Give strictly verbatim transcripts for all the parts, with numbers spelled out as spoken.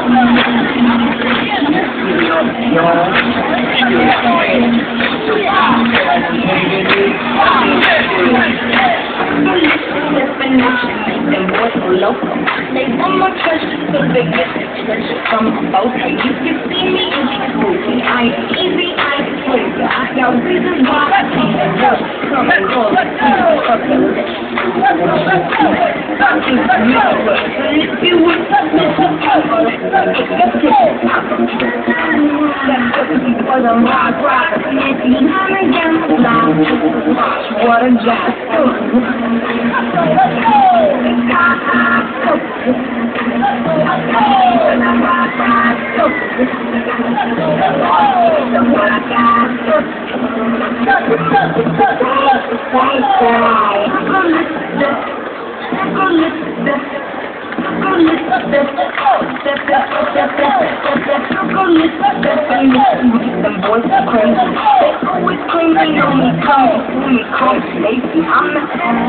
They want my treasure, so they get the treasure from both. You can see me in this movie. I am easy, I am crazy. I got reasons why I can't help. Come and go, let's go. And if you would touch me, let's go. That's just because I'm rock, rock. And if you come again, watch what a job. Let's go. Them boys are crazy. They always crazy on me, coming to me, crazy. I'm the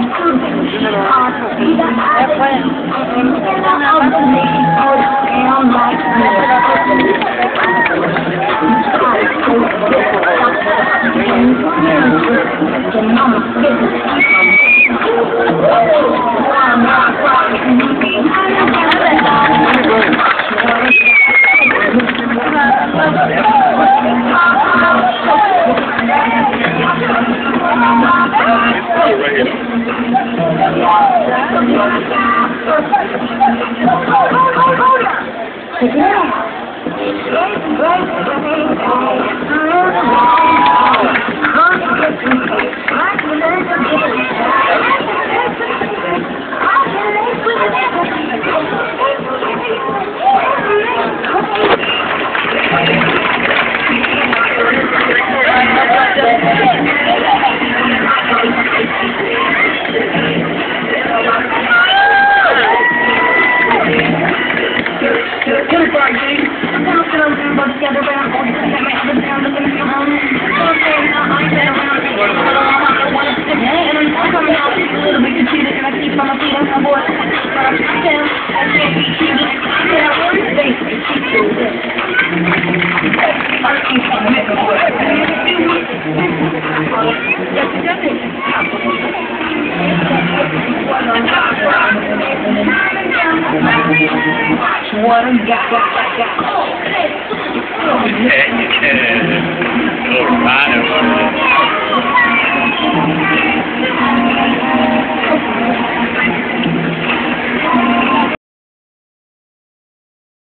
Check it out. What a guy, guy, guy. All right.